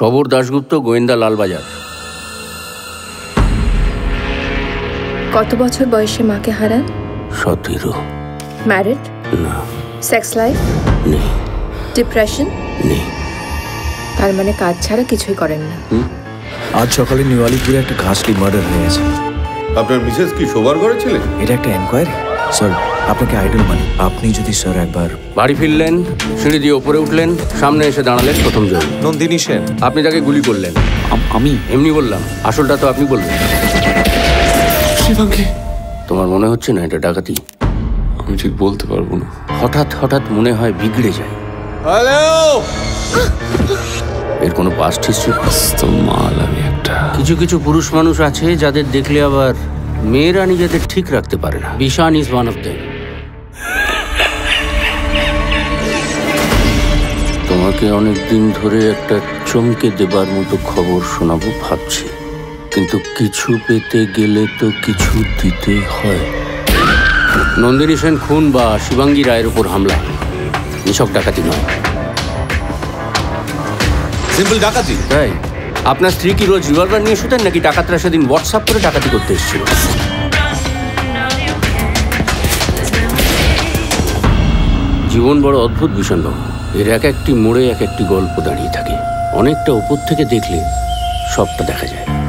সবর দাশগুপ্ত, গোয়েন্দা, লালবাজার। কত বছর বয়সে মাকে হারান? 17। ম্যারিড? না। Sex life? নেই। ডিপ্রেশন? নেই। তার মানে কাজ ছাড়া কিছুই করেন না। আজ সকালে নিউ আলিপুরে একটা ঘাসলি মার্ডার হয়ে গেছে। আপনার মিসেস কি শোবার ঘরে ছিলেন? এটা একটা এনকোয়ারি স্যার, আপনাকে আইডল মানি। আপনি যদি স্যার একবার বাড়ি ফিরলেন, সিঁড়ি দিয়ে ওপরে উঠলেন, সামনে এসে দাঁড়ালেন প্রথম জন। নন্দিনী সেন। আপনি তাকে গুলি করলেন। আমি এমনি বললাম, আসলটা তো আপনি বললেন। শিবাঙ্গী, তোমার মনে হচ্ছে না এটা ডাকাতি? আমি ঠিক বলতে পারবো না। হঠাৎ হঠাৎ মনে হয় বিগড়ে যায়। হ্যালো, এর কোনো পাস্ট হিস্ট্রি? তো মাল আমি একটা। কিছু কিছু পুরুষ মানুষ আছে যাদের দেখলে আবার মেয়েরা নিজেদের ঠিক রাখতে পারে না। Bishan is one of them. তোমাকে অনেক দিন ধরে একটা চমকে দেবার মতো খবর শোনাবো ভাবছি, কিন্তু কিছু পেতে গেলে তো কিছু দিতে হয়। নন্দিনী সেন খুন বা শিবাঙ্গী রায়ের উপর হামলা নিছক ডাকাতি নয়। সিম্পল ডাকাতি। তাই আপনার স্ত্রী কি রোজ রিভলভার নিয়ে শুতেন, নাকি ডাকাতরা সেদিন হোয়াটসঅ্যাপ করে ডাকাতি করতে এসেছিল? জীবন বড় অদ্ভুত বিষণ্ণ। এর এক একটি মোড়ে এক একটি গল্প দাঁড়িয়ে থাকে। অনেকটা উপর থেকে দেখলে সবটা দেখা যায়।